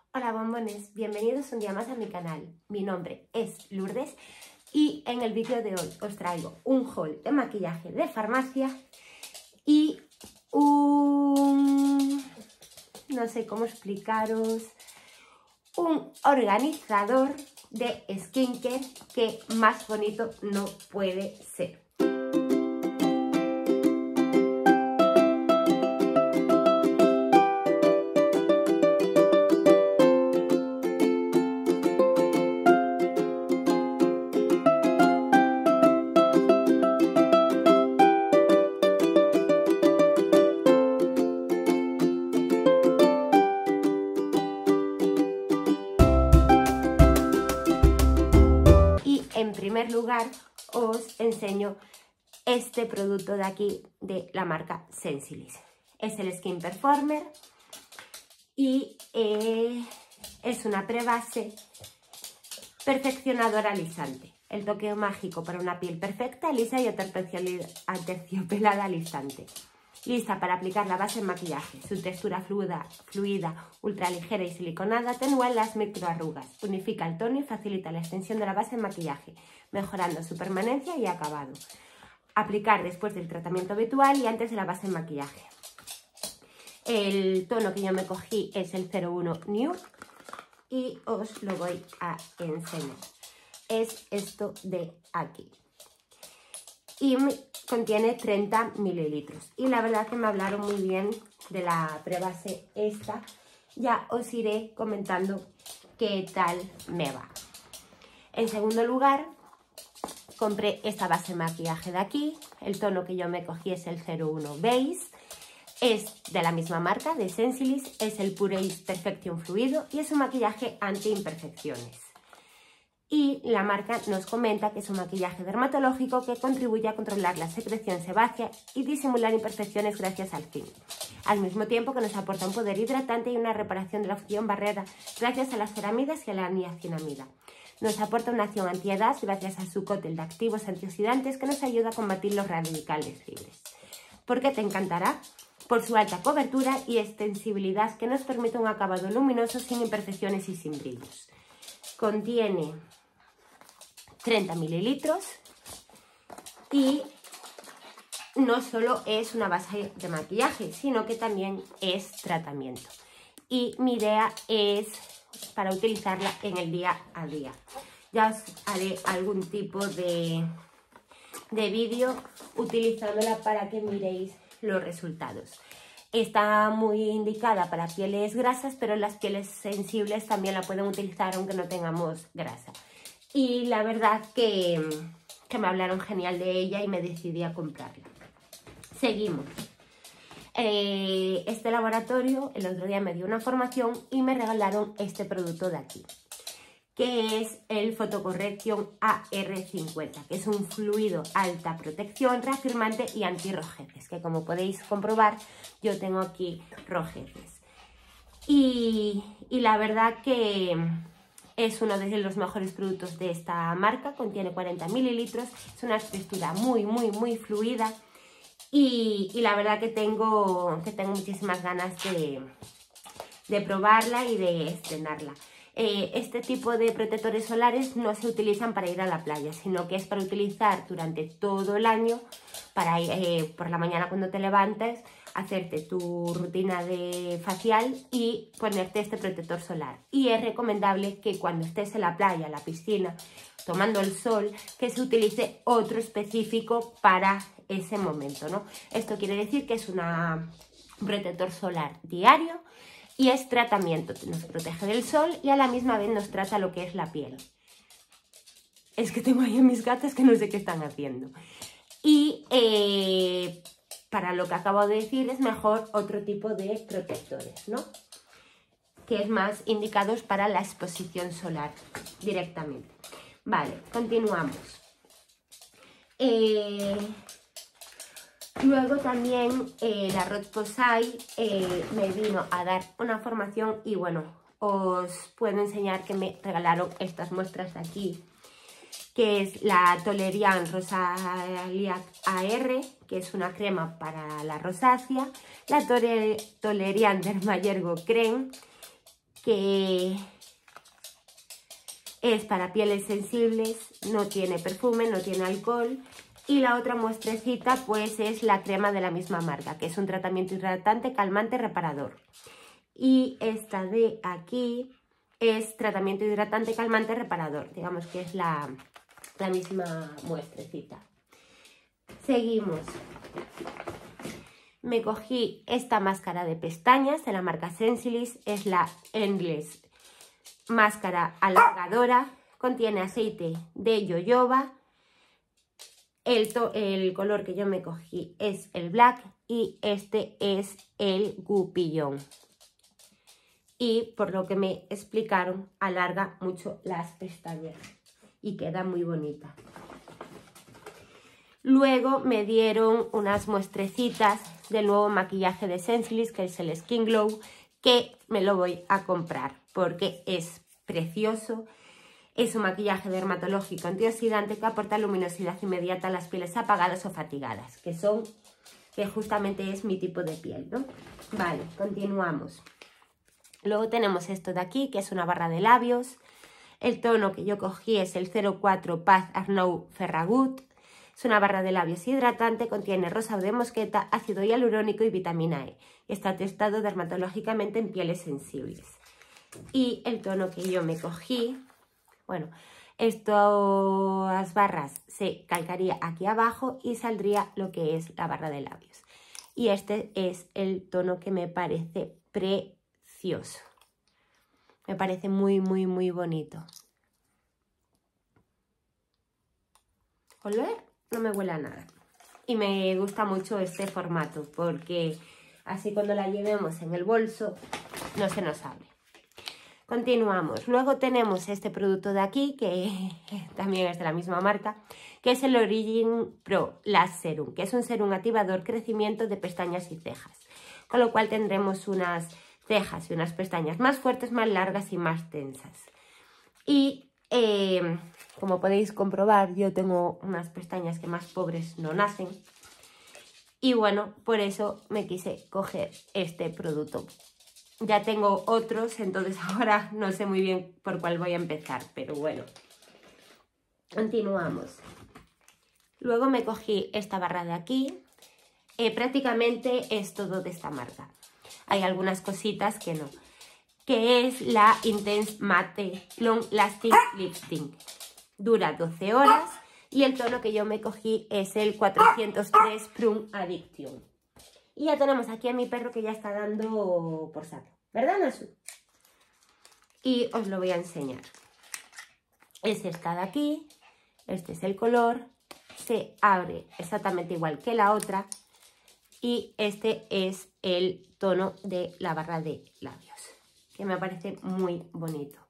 Hola bombones, bienvenidos un día más a mi canal. Mi nombre es Lourdes y en el vídeo de hoy os traigo un haul de maquillaje de farmacia y no sé cómo explicaros, un organizador de skincare que más bonito no puede ser. En primer lugar os enseño este producto de aquí de la marca Sensilis. Es el Skin Performer y es una prebase perfeccionadora alisante. El toque mágico para una piel perfecta, lisa y aterciopelada al instante. Lista para aplicar la base en maquillaje. Su textura fluida, ultra ligera y siliconada atenúa las microarrugas, unifica el tono y facilita la extensión de la base en maquillaje, mejorando su permanencia y acabado. Aplicar después del tratamiento habitual y antes de la base en maquillaje. El tono que yo me cogí es el 01 Nude y os lo voy a enseñar. Es esto de aquí. Y contiene 30 mililitros. Y la verdad que me hablaron muy bien de la prebase esta. Ya os iré comentando qué tal me va. En segundo lugar, compré esta base de maquillaje de aquí. El tono que yo me cogí es el 01 Base. Es de la misma marca, de Sensilis. Es el Pure Ace Perfection Fluido y es un maquillaje anti-imperfecciones. Y la marca nos comenta que es un maquillaje dermatológico que contribuye a controlar la secreción sebácea y disimular imperfecciones gracias al zinc. Al mismo tiempo que nos aporta un poder hidratante y una reparación de la función barrera gracias a las ceramidas y a la niacinamida. Nos aporta una acción antiedad gracias a su cóctel de activos antioxidantes que nos ayuda a combatir los radicales libres. ¿Por qué te encantará? Por su alta cobertura y extensibilidad que nos permite un acabado luminoso sin imperfecciones y sin brillos. Contiene 30 mililitros y no solo es una base de maquillaje, sino que también es tratamiento. Y mi idea es para utilizarla en el día a día. Ya os haré algún tipo de vídeo utilizándola para que miréis los resultados. Está muy indicada para pieles grasas, pero las pieles sensibles también la pueden utilizar aunque no tengamos grasa. Y la verdad que me hablaron genial de ella y me decidí a comprarla. Seguimos. Este laboratorio el otro día me dio una formación y me regalaron este producto de aquí, que es el Photocorrection AR50, que es un fluido alta protección, reafirmante y antirrojeces, que como podéis comprobar yo tengo aquí rojeces. Y la verdad que es uno de los mejores productos de esta marca, contiene 40 mililitros, es una textura muy fluida y la verdad que tengo muchísimas ganas de probarla y de estrenarla. Este tipo de protectores solares no se utilizan para ir a la playa, sino que es para utilizar durante todo el año, para por la mañana cuando te levantes, hacerte tu rutina de facial y ponerte este protector solar. Y es recomendable que cuando estés en la playa, en la piscina, tomando el sol, que se utilice otro específico para ese momento, ¿no? Esto quiere decir que es un protector solar diario y es tratamiento, nos protege del sol y a la misma vez nos trata lo que es la piel. Es que tengo ahí a mis gatos que no sé qué están haciendo. Y para lo que acabo de decir es mejor otro tipo de protectores, ¿no? Que es más indicados para la exposición solar directamente. Vale, continuamos. Luego también la Rod Posay me vino a dar una formación y bueno, os puedo enseñar que me regalaron estas muestras de aquí, que es la Toleriane Rosaliac AR, que es una crema para la rosácea, la Toleriane Dermayergo Creme, que es para pieles sensibles, no tiene perfume, no tiene alcohol. Y la otra muestrecita pues es la crema de la misma marca, que es un tratamiento hidratante, calmante, reparador. Y esta de aquí es tratamiento hidratante, calmante, reparador. Digamos que es la misma muestrecita. Seguimos. Me cogí esta máscara de pestañas de la marca Sensilis. Es la Endless máscara alargadora. Contiene aceite de jojoba. El color que yo me cogí es el black y este es el Gupillon. Y por lo que me explicaron, alarga mucho las pestañas y queda muy bonita. Luego me dieron unas muestrecitas del nuevo maquillaje de Sensilis, que es el Skin Glow, que me lo voy a comprar porque es precioso. Es un maquillaje dermatológico antioxidante que aporta luminosidad inmediata a las pieles apagadas o fatigadas, que justamente es mi tipo de piel, ¿no? Vale, continuamos. Luego tenemos esto de aquí, que es una barra de labios. El tono que yo cogí es el 04 Paz Arnaud Ferragut. Es una barra de labios hidratante, contiene rosado de mosqueta, ácido hialurónico y vitamina E. Está testado dermatológicamente en pieles sensibles. Y el tono que yo me cogí, bueno, estas barras se calcaría aquí abajo y saldría lo que es la barra de labios. Y este es el tono que me parece precioso. Me parece muy, muy, muy bonito. ¿Oler? No me huele a nada. Y me gusta mucho este formato porque así cuando la llevemos en el bolso no se nos abre. Continuamos. Luego tenemos este producto de aquí, que también es de la misma marca, que es el Origin Pro Lash Serum, que es un serum activador crecimiento de pestañas y cejas. Con lo cual tendremos unas cejas y unas pestañas más fuertes, más largas y más tensas. Y como podéis comprobar, yo tengo unas pestañas que más pobres no nacen. Y bueno, por eso me quise coger este producto. Ya tengo otros, entonces ahora no sé muy bien por cuál voy a empezar, pero bueno. Continuamos. Luego me cogí esta barra de aquí. Prácticamente es todo de esta marca. Hay algunas cositas que no. Que es la Intense Matte Long Lasting Lipstick. Dura 12 horas y el tono que yo me cogí es el 403 Prune Addiction. Y ya tenemos aquí a mi perro que ya está dando por saco, ¿verdad, Nasu? Y os lo voy a enseñar. Es esta de aquí, este es el color, se abre exactamente igual que la otra y este es el tono de la barra de labios, que me parece muy bonito.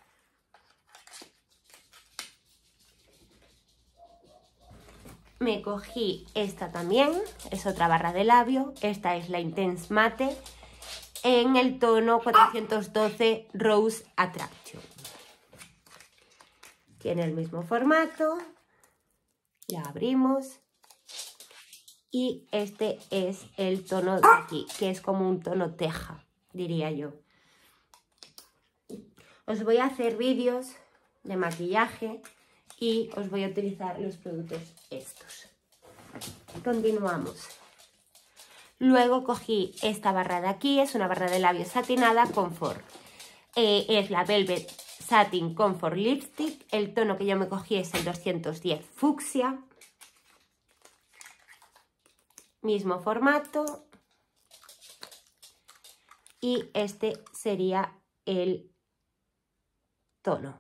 Me cogí esta también, es otra barra de labio, esta es la Intense Matte en el tono 412 Rose Attraction. Tiene el mismo formato, la abrimos y este es el tono de aquí, que es como un tono teja, diría yo. Os voy a hacer vídeos de maquillaje y os voy a utilizar los productos estos. Continuamos. Luego cogí esta barra de aquí, es una barra de labios satinada Comfort. Es la Velvet Satin Comfort Lipstick. El tono que yo me cogí es el 210 Fucsia. Mismo formato. Y este sería el tono.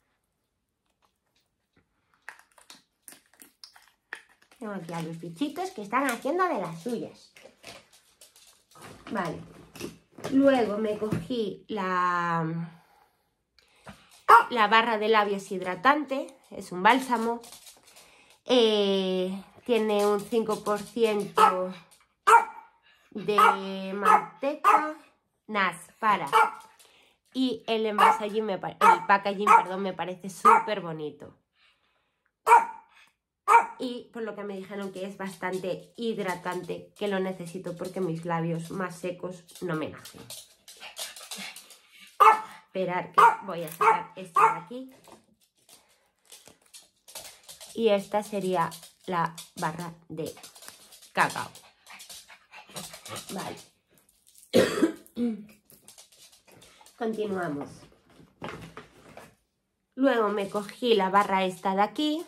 Tengo aquí a los bichitos que están haciendo de las suyas. Vale. Luego me cogí la barra de labios hidratante. Es un bálsamo. Tiene un 5% de manteca. Para. Y el envasallín, el packaging, perdón, me parece súper bonito. Y por lo que me dijeron que es bastante hidratante, que lo necesito porque mis labios más secos no me nacen. Esperar que voy a sacar esto de aquí. Y esta sería la barra de cacao. Vale. Continuamos. Luego me cogí la barra esta de aquí.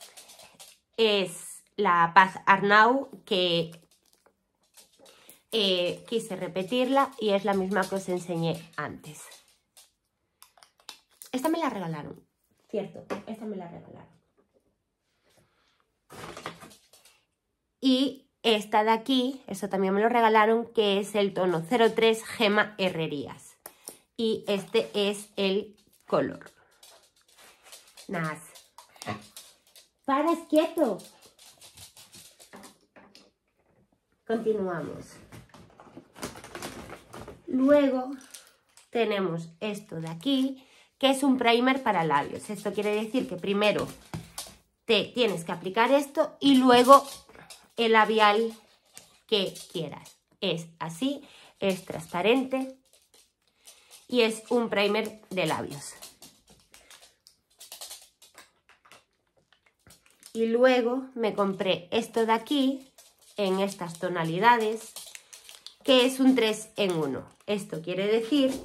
Es la Paz Arnau, que quise repetirla y es la misma que os enseñé antes. Esta me la regalaron, cierto, esta me la regalaron. Y esta de aquí, eso también me lo regalaron, que es el tono 03 Gema Herrerías. Y este es el color. Nada. ¡Paras quieto! Continuamos. Luego tenemos esto de aquí, que es un primer para labios. Esto quiere decir que primero te tienes que aplicar esto y luego el labial que quieras. Es así, es transparente y es un primer de labios. Y luego me compré esto de aquí, en estas tonalidades, que es un 3 en 1. Esto quiere decir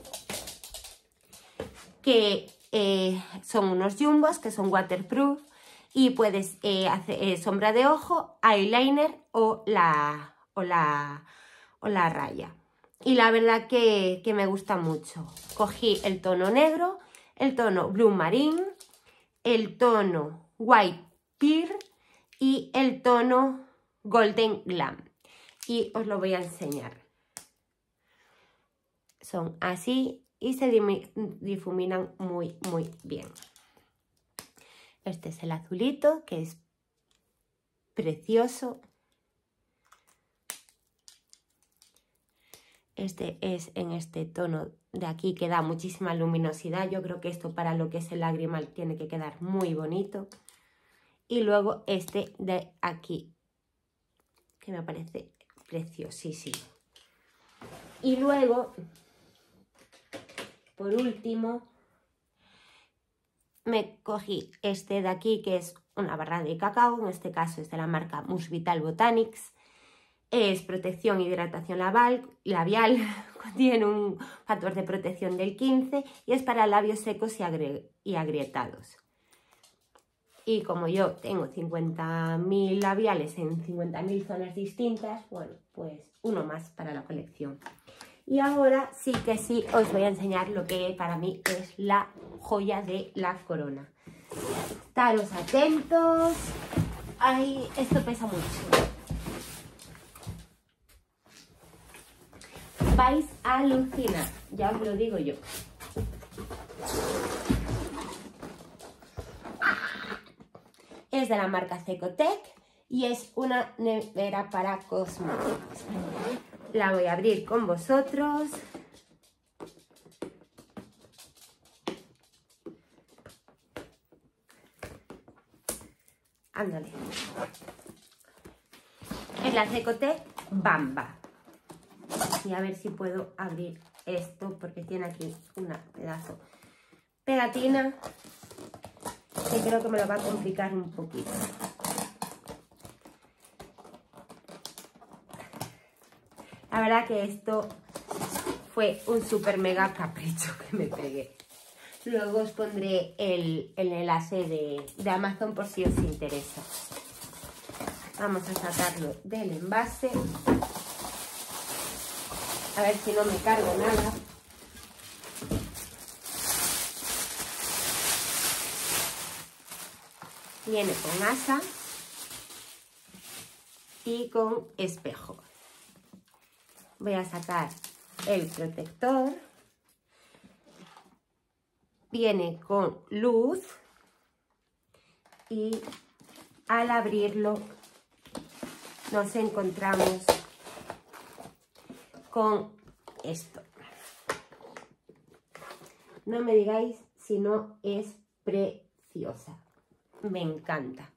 que son unos jumbos que son waterproof y puedes hacer sombra de ojo, eyeliner o la raya. Y la verdad que me gusta mucho. Cogí el tono negro, el tono blue marine, el tono white pear y el tono golden glam. Y os lo voy a enseñar. Son así y se difuminan muy bien. Este es el azulito, que es precioso. Este es en este tono de aquí, que da muchísima luminosidad. Yo creo que esto para lo que es el lagrimal tiene que quedar muy bonito. Y luego este de aquí, que me parece preciosísimo. Y luego, por último, me cogí este de aquí, que es una barra de cacao. En este caso es de la marca Mousse Vital Botanics. Es protección e hidratación labial, contiene un factor de protección del 15 y es para labios secos y agrietados. Y como yo tengo 50.000 labiales en 50.000 zonas distintas, bueno, pues uno más para la colección. Y ahora sí que sí os voy a enseñar lo que para mí es la joya de la corona. Estaros atentos. Ay, esto pesa mucho. Vais a alucinar, ya os lo digo yo. Es de la marca Cecotec y es una nevera para cosméticos. La voy a abrir con vosotros. Ándale. Es la Cecotec Bamba. Y a ver si puedo abrir esto, porque tiene aquí un pedazo pegatina que creo que me lo va a complicar un poquito. La verdad que esto fue un súper mega capricho que me pegué. Luego os pondré el enlace de Amazon por si os interesa. Vamos a sacarlo del envase. A ver si no me cargo nada. Viene con asa y con espejo. Voy a sacar el protector. Viene con luz y al abrirlo nos encontramos con esto. No me digáis si no es preciosa. Me encanta.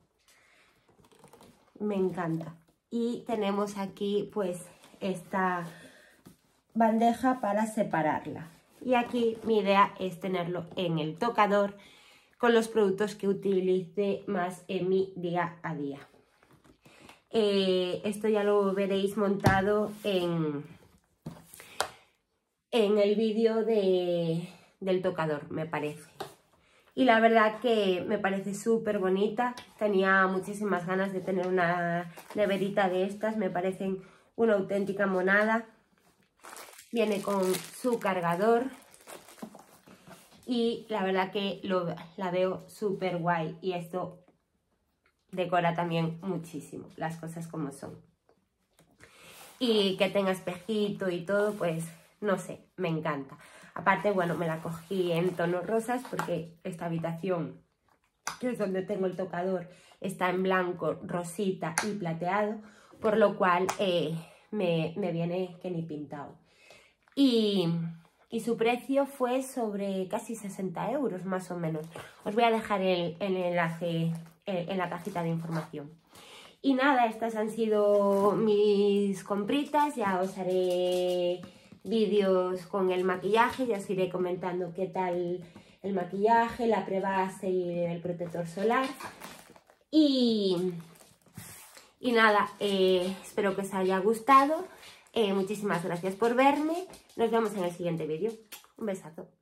Me encanta. Y tenemos aquí pues esta bandeja para separarla. Y aquí mi idea es tenerlo en el tocador con los productos que utilice más en mi día a día. Esto ya lo veréis montado en el vídeo del tocador, me parece. Y la verdad que me parece súper bonita. Tenía muchísimas ganas de tener una neverita de estas. Me parecen una auténtica monada. Viene con su cargador. Y la verdad que la veo súper guay. Y esto decora también muchísimo las cosas como son. Y que tenga espejito y todo, pues no sé, me encanta. Aparte, bueno, me la cogí en tonos rosas porque esta habitación, que es donde tengo el tocador, está en blanco, rosita y plateado, por lo cual me viene que ni pintado. Y su precio fue sobre casi 60 euros más o menos. Os voy a dejar el enlace en la cajita de información. Y nada, estas han sido mis compritas. Ya os haré vídeos con el maquillaje, ya os iré comentando qué tal el maquillaje, la prebase y el protector solar. Y nada, espero que os haya gustado. Muchísimas gracias por verme. Nos vemos en el siguiente vídeo. Un besazo.